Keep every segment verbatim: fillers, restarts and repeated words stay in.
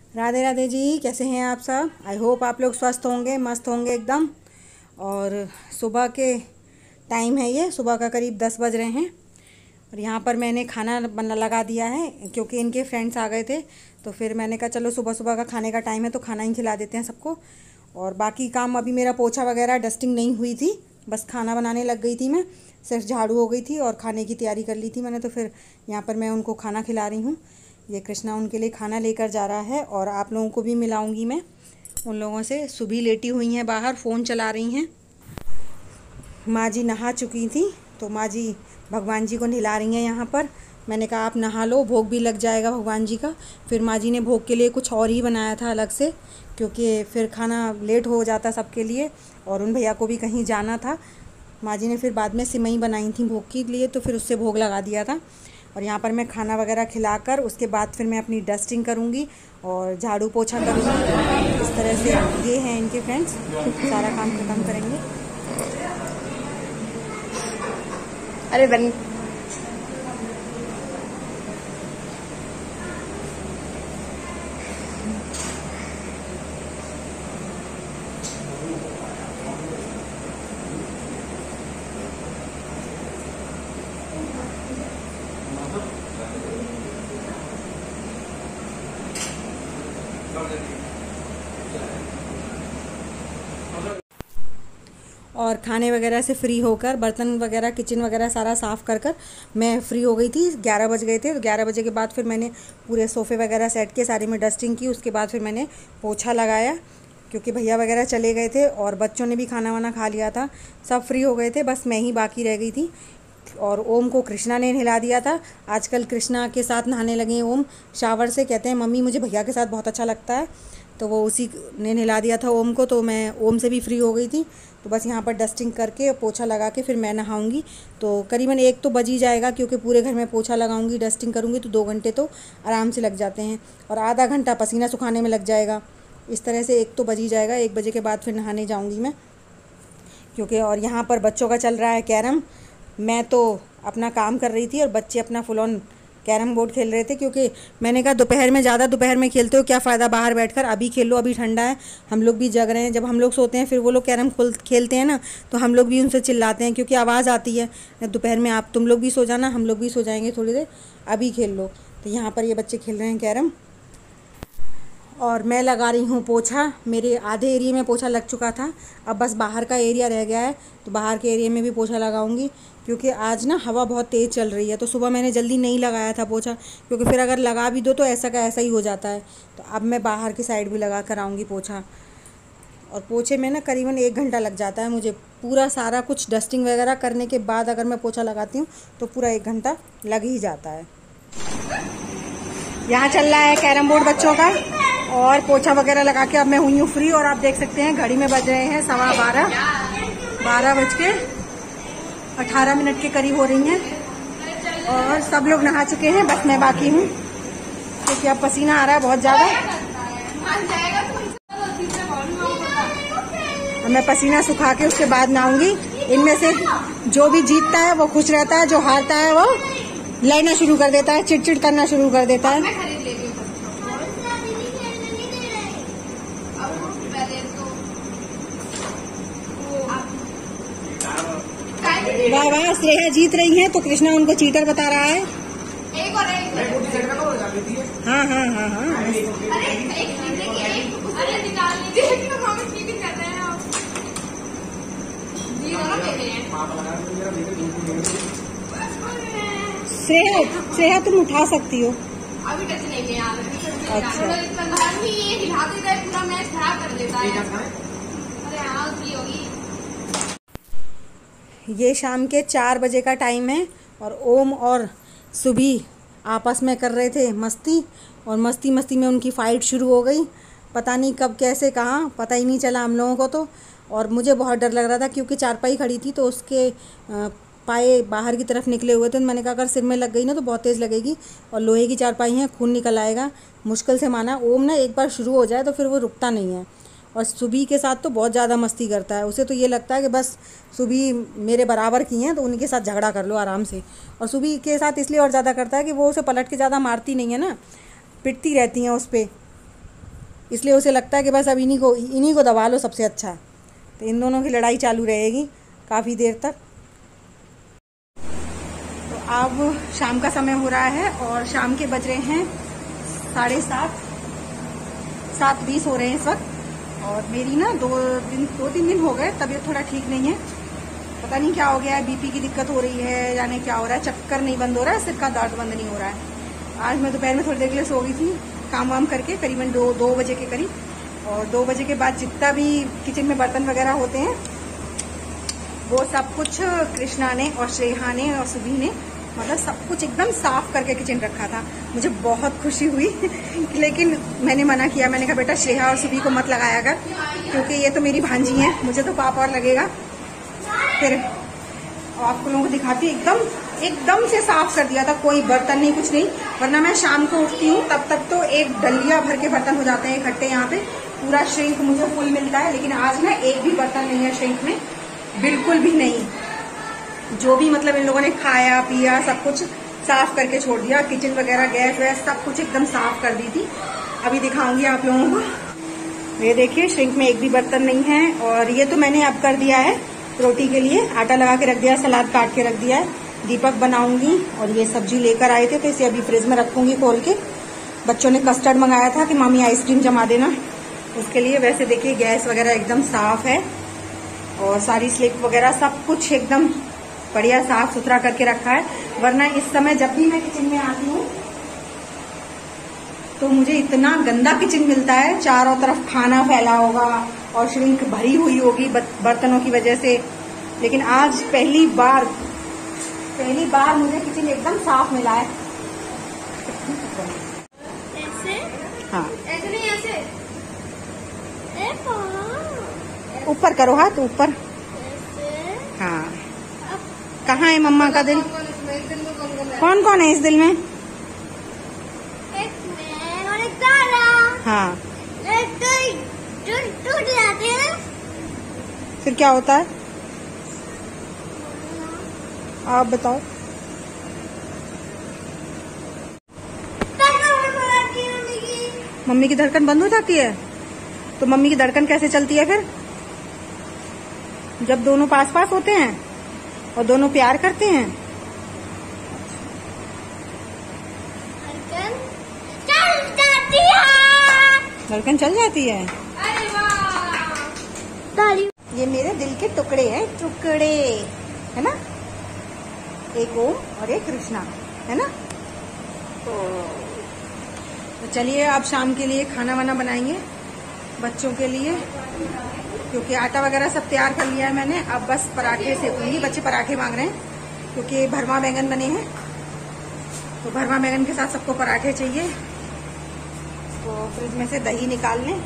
राधे राधे जी, कैसे हैं आप सब। आई होप आप लोग स्वस्थ होंगे, मस्त होंगे एकदम। और सुबह के टाइम है, ये सुबह का करीब दस बज रहे हैं। और यहाँ पर मैंने खाना बना लगा दिया है क्योंकि इनके फ्रेंड्स आ गए थे। तो फिर मैंने कहा चलो सुबह सुबह का खाने का टाइम है तो खाना ही खिला देते हैं सबको। और बाकी काम अभी मेरा पोछा वगैरह डस्टिंग नहीं हुई थी, बस खाना बनाने लग गई थी मैं। सिर्फ झाड़ू हो गई थी और खाने की तैयारी कर ली थी मैंने। तो फिर यहाँ पर मैं उनको खाना खिला रही हूँ। ये कृष्णा उनके लिए खाना लेकर जा रहा है और आप लोगों को भी मिलाऊंगी मैं उन लोगों से। सुबह लेटी हुई हैं बाहर, फ़ोन चला रही हैं। माँ जी नहा चुकी थी तो माँ जी भगवान जी को नहला रही हैं यहाँ पर। मैंने कहा आप नहा लो, भोग भी लग जाएगा भगवान जी का। फिर माँ जी ने भोग के लिए कुछ और ही बनाया था अलग से, क्योंकि फिर खाना लेट हो जाता सबके लिए और उन भैया को भी कहीं जाना था। माँ जी ने फिर बाद में सिमई बनाई थी भोग के लिए, तो फिर उससे भोग लगा दिया था। और यहाँ पर मैं खाना वगैरह खिलाकर उसके बाद फिर मैं अपनी डस्टिंग करूँगी और झाड़ू पोछा करूँगी। इस तरह से ये हैं इनके फ्रेंड्स, सारा काम खत्म करेंगे। अरे बन और खाने वगैरह से फ्री होकर बर्तन वगैरह किचन वगैरह सारा साफ़ कर कर मैं फ्री हो गई थी। ग्यारह बज गए थे तो ग्यारह बजे के बाद फिर मैंने पूरे सोफ़े वगैरह सेट के सारे में डस्टिंग की। उसके बाद फिर मैंने पोछा लगाया क्योंकि भैया वगैरह चले गए थे और बच्चों ने भी खाना वाना खा लिया था। सब फ्री हो गए थे, बस मैं ही बाकी रह गई थी। और ओम को कृष्णा ने नहला दिया था। आजकल कृष्णा के साथ नहाने लगे हैं ओम शावर से। कहते हैं मम्मी मुझे भैया के साथ बहुत अच्छा लगता है, तो वो उसी ने नहला दिया था ओम को। तो मैं ओम से भी फ्री हो गई थी। तो बस यहाँ पर डस्टिंग करके पोछा लगा के फिर मैं नहाऊंगी। तो करीबन एक तो बज ही जाएगा क्योंकि पूरे घर में पोछा लगाऊंगी, डस्टिंग करूँगी तो दो घंटे तो आराम से लग जाते हैं और आधा घंटा पसीना सुखाने में लग जाएगा। इस तरह से एक तो बज ही जाएगा। एक बजे के बाद फिर नहाने जाऊँगी मैं क्योंकि। और यहाँ पर बच्चों का चल रहा है कैरम। मैं तो अपना काम कर रही थी और बच्चे अपना फुल ऑन कैरम बोर्ड खेल रहे थे, क्योंकि मैंने कहा दोपहर में ज़्यादा दोपहर में खेलते हो क्या फ़ायदा बाहर बैठकर, अभी खेल लो, अभी ठंडा है, हम लोग भी जग रहे हैं। जब हम लोग सोते हैं फिर वो लोग कैरम खोल खेलते हैं ना, तो हम लोग भी उनसे चिल्लाते हैं क्योंकि आवाज़ आती है। दोपहर में आप तुम लोग भी सो जाना, हम लोग भी सो जाएंगे थोड़ी देर, अभी खेल लो। तो यहाँ पर ये बच्चे खेल रहे हैं कैरम और मैं लगा रही हूँ पोछा। मेरे आधे एरिया में पोछा लग चुका था, अब बस बाहर का एरिया रह गया है। तो बाहर के एरिया में भी पोछा लगाऊंगी क्योंकि आज ना हवा बहुत तेज़ चल रही है। तो सुबह मैंने जल्दी नहीं लगाया था पोछा क्योंकि फिर अगर लगा भी दो तो ऐसा का ऐसा ही हो जाता है। तो अब मैं बाहर की साइड भी लगा कर आऊँगी पोछा। और पोछे में ना करीबन एक घंटा लग जाता है मुझे। पूरा सारा कुछ डस्टिंग वगैरह करने के बाद अगर मैं पोछा लगाती हूँ तो पूरा एक घंटा लग ही जाता है। यहाँ चल रहा है कैरम बोर्ड बच्चों का और पोछा वगैरह लगा के अब मैं हुई हूँ फ्री। और आप देख सकते हैं घड़ी में बज रहे हैं सवा बारह बारह बज के अठारह मिनट के करीब हो रही हैं और सब लोग नहा चुके हैं, बस मैं बाकी हूँ क्योंकि अब पसीना आ रहा है बहुत ज़्यादा। मैं पसीना सुखा के उसके बाद नहाऊंगी। इनमें से जो भी जीतता है वो खुश रहता है, जो हारता है वो लड़ना शुरू कर देता है, चिड़चिड़ करना शुरू कर देता है। वाह वाह, श्रेया जीत रही है तो कृष्णा उनको चीटर बता रहा है। एक और एक। हाँ हाँ हाँ हाँ। अरे निकाल लीजिए, श्रेया श्रेया तुम उठा सकती हो। अभी टच नहीं है यार। अच्छा, ये हिलाते गए पूरा मैच खराब कर देता है। अरे हाँ की होगी। ये शाम के चार बजे का टाइम है और ओम और सुबी आपस में कर रहे थे मस्ती और मस्ती मस्ती में उनकी फ़ाइट शुरू हो गई। पता नहीं कब कैसे कहाँ, पता ही नहीं चला हम लोगों को तो। और मुझे बहुत डर लग रहा था क्योंकि चारपाई खड़ी थी तो उसके पाए बाहर की तरफ निकले हुए थे। मैंने कहा अगर सिर में लग गई ना तो बहुत तेज़ लगेगी और लोहे की चारपाई है, खून निकल आएगा। मुश्किल से माना। ओम ना एक बार शुरू हो जाए तो फिर वो रुकता नहीं है और सुबी के साथ तो बहुत ज़्यादा मस्ती करता है। उसे तो ये लगता है कि बस सुबी मेरे बराबर की हैं तो उनके साथ झगड़ा कर लो आराम से। और सुबी के साथ इसलिए और ज़्यादा करता है कि वो उसे पलट के ज़्यादा मारती नहीं है ना, पिटती रहती हैं उस पर। इसलिए उसे लगता है कि बस अब इन्हीं को इन्हीं को दबा लो सबसे अच्छा। तो इन दोनों की लड़ाई चालू रहेगी काफ़ी देर तक। तो अब शाम का समय हो रहा है और शाम के बज रहे हैं साढ़े सात सात बीस हो रहे हैं इस वक्त। और मेरी ना दो दिन दो तीन दिन हो गए तबीयत थोड़ा ठीक नहीं है, पता नहीं क्या हो गया है, बीपी की दिक्कत हो रही है, यानी क्या हो रहा है, चक्कर नहीं बंद हो रहा है, सिर का दर्द बंद नहीं हो रहा है। आज मैं दोपहर में थोड़ी देर के लिए सो गई थी काम वाम करके, करीबन दो दो बजे के करीब। और दो बजे के बाद जितना भी किचन में बर्तन वगैरह होते हैं वो सब कुछ कृष्णा ने और श्रेया ने और सुभी ने मतलब सब कुछ एकदम साफ करके किचन रखा था। मुझे बहुत खुशी हुई लेकिन मैंने मना किया, मैंने कहा बेटा श्रेया और सुभी को मत लगाया कर, क्योंकि ये तो मेरी भांजी है, मुझे तो पाप और लगेगा। फिर आप लोगों को दिखाती, एकदम एकदम से साफ कर दिया था, कोई बर्तन नहीं कुछ नहीं। वरना मैं शाम को उठती हूँ तब तक तो एक डलिया भर के बर्तन हो जाते हैं इकट्ठे, यहाँ पे पूरा श्रिंक मुझे फुल मिलता है। लेकिन आज ना एक भी बर्तन नहीं है श्रिंक में, बिल्कुल भी नहीं। जो भी मतलब इन लोगों ने खाया पिया सब कुछ साफ करके छोड़ दिया, किचन वगैरह गैस वैस सब कुछ एकदम साफ कर दी थी। अभी दिखाऊंगी आप लोगों को। ये देखिए श्रिंक में एक भी बर्तन नहीं है। और ये तो मैंने अब कर दिया है रोटी के लिए, आटा लगा के रख दिया, सलाद काट के रख दिया है, दीपक बनाऊंगी। और ये सब्जी लेकर आए थे तो इसे अभी फ्रिज में रखूंगी खोल के। बच्चों ने कस्टर्ड मंगाया था कि मामी आइसक्रीम जमा देना, उसके लिए। वैसे देखिए गैस वगैरह एकदम साफ है और सारी स्लिप वगैरह सब कुछ एकदम बढ़िया साफ सुथरा करके रखा है। वरना इस समय जब भी मैं किचन में आती हूँ तो मुझे इतना गंदा किचन मिलता है, चारों तरफ खाना फैला होगा और श्रिंक भरी हुई होगी बर्तनों की वजह से। लेकिन आज पहली बार पहली बार मुझे किचन एकदम साफ मिला है। ऐसे? हाँ ऐसे नहीं, ऐसे ऊपर करो हाथ ऊपर। हाँ कहाँ है मम्मा का दिल? कौन कौन है इस दिल में? एक मैं और एक तारा। हाँ टूट जाते हैं फिर क्या होता है आप बताओ? मम्मी की धड़कन बंद हो जाती है। तो मम्मी की धड़कन कैसे चलती है फिर? जब दोनों पास पास होते हैं और दोनों प्यार करते हैं। धड़कन चल जाती है। धड़कन चल जाती है। अरे वाह, ये मेरे दिल के टुकड़े हैं, टुकड़े है ना, एक ओम और एक कृष्णा है ना। तो, तो चलिए अब शाम के लिए खाना वाना बनाएंगे बच्चों के लिए, क्योंकि आटा वगैरह सब तैयार कर लिया है मैंने। अब बस पराठे सेकूंगी, बच्चे पराठे मांग रहे हैं क्योंकि भरमा बैंगन बने हैं, तो भरमा बैंगन के साथ सबको पराठे चाहिए। तो फ्रिज में से दही निकाल लें।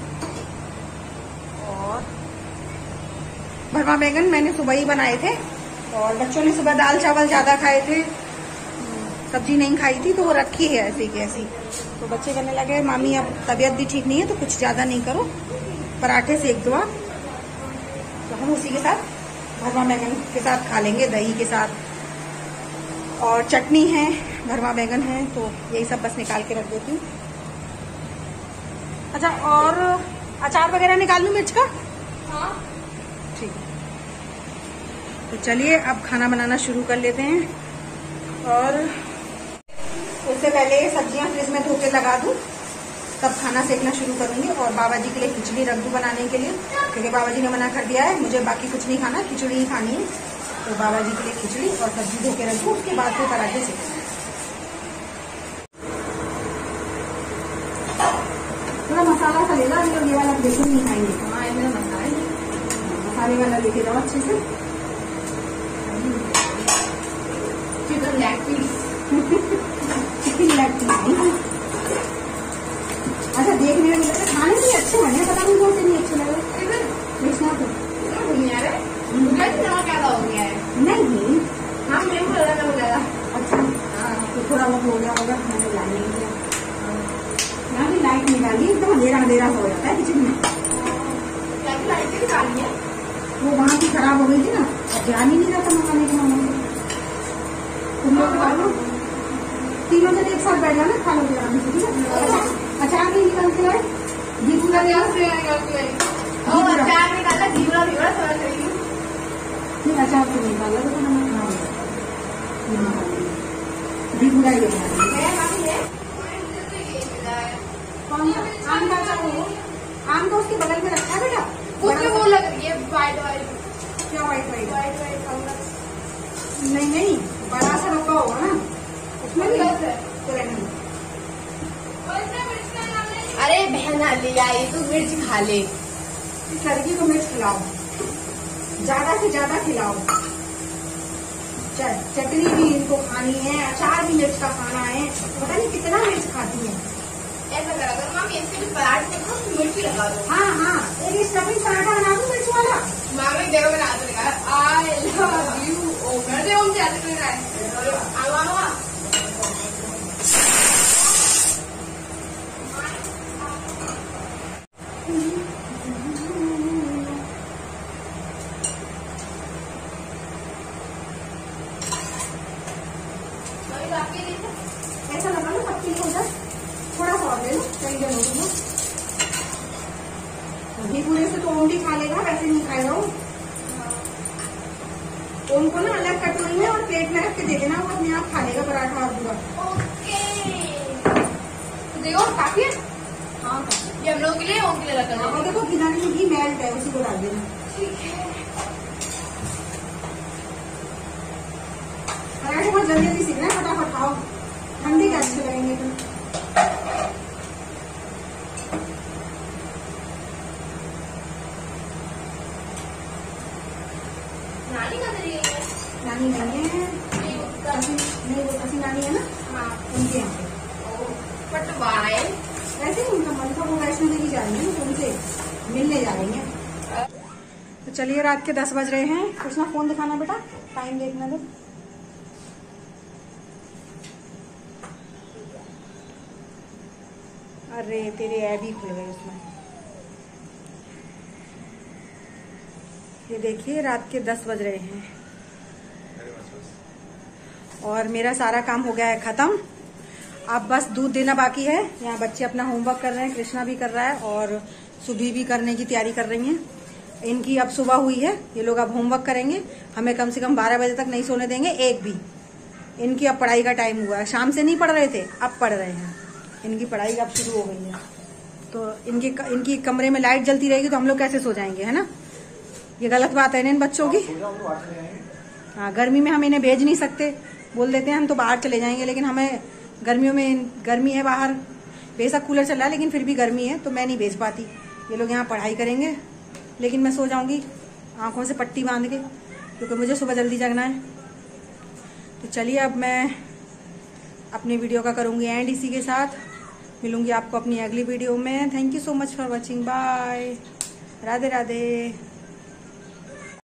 और भरमा बैंगन मैंने सुबह ही बनाए थे और बच्चों ने सुबह दाल चावल ज्यादा खाए थे, सब्जी नहीं खाई थी, तो वो रखी है ऐसी की ऐसी। तो बच्चे कहने लगे मामी अब तबीयत भी ठीक नहीं है तो कुछ ज्यादा नहीं करो, पराठे सेक दो आप। तो हम उसी के साथ भरमा बैंगन के साथ खा लेंगे, दही के साथ। और चटनी है, भरमा बैंगन है, तो यही सब बस निकाल के रख देती हूँ। अच्छा और अचार वगैरह निकाल लूँ मिर्च का? हाँ ठीक है। तो चलिए अब खाना बनाना शुरू कर लेते हैं। और उससे पहले सब्जियां फ्रिज में धो के लगा दूं, तब खाना सेकना शुरू करूंगी। और बाबा जी के लिए खिचड़ी रख दूं बनाने के लिए, क्योंकि बाबा जी ने मना कर दिया है मुझे बाकी कुछ नहीं खाना, खिचड़ी ही खानी है। तो बाबा जी के लिए खिचड़ी और सब्जी धो के रख दूं, उसके बाद फिर पराठे सेकूंगी। थोड़ा मसाला सा लेगा, ये वाला बिल्कुल नहीं खाएंगे। हाँ ये मेरा मसाला है, मसाले वाला लेके जाओ अच्छे से। Chicken leg piece, chicken leg piece. अच्छा देखने में लगे खाने के अच्छे बने, पता नहीं कौन से नहीं अच्छे लगे। कृष्णा को ज्यादा हो गया है। नहीं हाँ मेरे को लगा हो गया। अच्छा हाँ तो थोड़ा बहुत हो गया होगा खाने लाने के लिए। यहाँ भी लाइट निकाली, एकदम अंधेरा अंधेरा हो जाता है किचन में। लाइट निकाली है, वो वहाँ की खराब हो गई थी ना, ध्यान ही नहीं रहता मंगाने के मामले में। तुम लोग खा लो, तीनों जन एक साथ बैठ जाना, खा लो। अचार नहीं निकालते हैं, पूरा से अचार में डाला धीरा धीरा समझ रही हूँ। नहीं अचार तो नहीं डाला तो नमक खा भी पूरा ही आम का अचार हो। आम तो उसके बगल में रखा है बेटा, उसमें वो लग रही है वाइट वाइट। क्या वाइट वाइट? वाइट वाइट नहीं नहीं बड़ा सा रखा होगा ना उसमें भी तो रहने दो। अरे बहना ले आई तू मिर्च खा ले। इस लड़की को मिर्च खिलाओ, ज्यादा से ज्यादा खिलाओ। चटनी भी इनको खानी है, अचार भी मिर्च का खाना है, पता नहीं कितना मिर्च खाती है। ऐसा करा करो मामी, इसके जो पराठे को मिर्च लगा दो। हाँ हाँ एक स्टफिंग पराठा बना दो मिर्च वाला। मामी देखो बना देगा। I love you. ओ कर दे हम जाते कर रहा है। आओ आओ ऐसा लगा लो पत्ती को उधर थोड़ा सा और ले लो, कई जन हो तुम अभी पूरे से तो ओम भी खा लेगा, वैसे नहीं खाएगा वो। ओम को ना अलग कटोरी में और प्लेट में रख के दे देना, वो अपने आप खा लेगा पराठा और पूरा। तो देखो काफी है। हाँ ये हम लोग के लिए ओम के लिए रखा है। देखो किनारे में घी मेल्ट है, उसी को डाल देना। ठीक है। पराठे बहुत जल्दी जल्दी सीखना है, फटाफट खाओ, ठंडे के अच्छे लगेंगे तुम। नानी का तरीका है। नानी नहीं है, नहीं वो कसी नानी है ना, हाँ उनके यहाँ पे। बट वाई वैसे ही उनका मन था, वो वैष्णो देवी जा रही है तो उनसे मिलने जा रही है। तो चलिए रात के दस बज रहे हैं। कृष्णा फोन दिखाना बेटा, टाइम देखना दो। अरे तेरे ऐप ही खुल गए उसमें। ये देखिए रात के दस बज रहे हैं और मेरा सारा काम हो गया है खत्म। अब बस दूध देना बाकी है। यहाँ बच्चे अपना होमवर्क कर रहे हैं, कृष्णा भी कर रहा है और सुभी भी करने की तैयारी कर रही हैं। इनकी अब सुबह हुई है, ये लोग अब होमवर्क करेंगे। हमें कम से कम बारह बजे तक नहीं सोने देंगे एक भी। इनकी अब पढ़ाई का टाइम हुआ है, शाम से नहीं पढ़ रहे थे अब पढ़ रहे हैं। इनकी पढ़ाई अब शुरू हो गई है, तो इनकी इनकी कमरे में लाइट जलती रहेगी तो हम लोग कैसे सो जाएंगे, है ना। ये गलत बात है ना इन बच्चों की। हाँ गर्मी में हम इन्हें भेज नहीं सकते, बोल देते हैं हम तो बाहर चले जाएंगे, लेकिन हमें गर्मियों में गर्मी है बाहर, बेशक कूलर चल रहा है लेकिन फिर भी गर्मी है तो मैं नहीं भेज पाती। ये लोग यहाँ पढ़ाई करेंगे लेकिन मैं सो जाऊंगी आंखों से पट्टी बांध के, क्योंकि मुझे सुबह जल्दी जगना है। तो चलिए अब मैं अपनी वीडियो का करूंगी एंड इसी के साथ। मिलूंगी आपको अपनी अगली वीडियो में। Thank you so much for watching. Bye, Radhe Radhe.